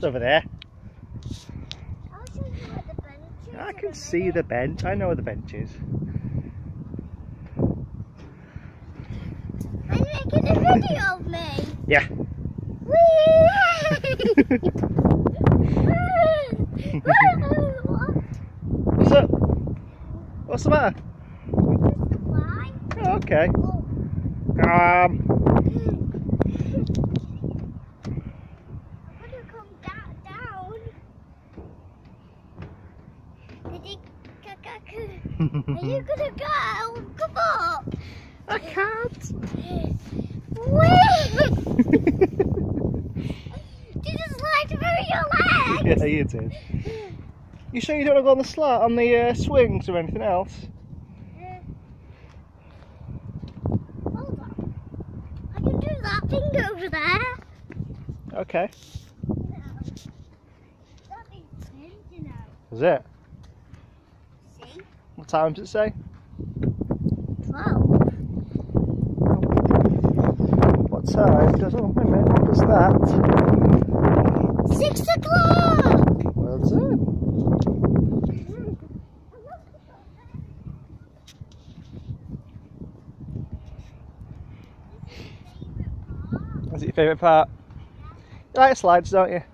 Just over there. I'll show you where the bench is. I can see the bench. I know where the bench is. Are you making a video of me? Yeah. What's up? What's the matter? Why? Oh, okay. Oh. Um. I'm gonna come down. Are you gonna go? Come up. I can't. Wait! Did you slide through your legs? Yeah, you did. You sure you don't want to go on the slide, on the swings or anything else? Hold on. I can do that thing over there. Okay. That thing's in, you know. Is it? See? What time does it say? 12. What time does? Oh, wait a minute. What was that? 6 o'clock! Well done. Is it your favourite part? You like slides, don't you?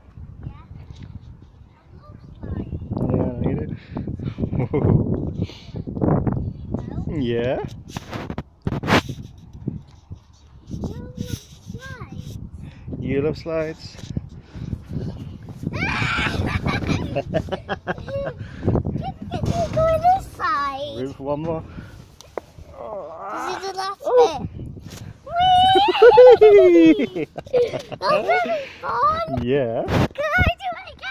Yeah, you do. Yeah. You love slides. Go this side. Room for one more. This is the last Oh. bit. Whee! That's really fun. Yeah.